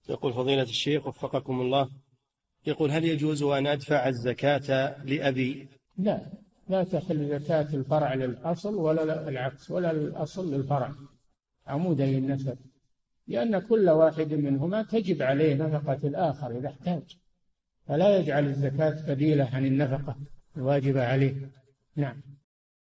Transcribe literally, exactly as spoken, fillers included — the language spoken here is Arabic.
يقول فضيلة الشيخ وفقكم الله، يقول هل يجوز أن أدفع الزكاة لأبي؟ لا، لا تخل زكاة الفرع للأصل ولا العكس، ولا الأصل للفرع، عمودي النسب، لأن كل واحد منهما تجب عليه نفقة الآخر إذا احتاج، فلا يجعل الزكاة بديلة عن النفقة الواجبة عليه. نعم.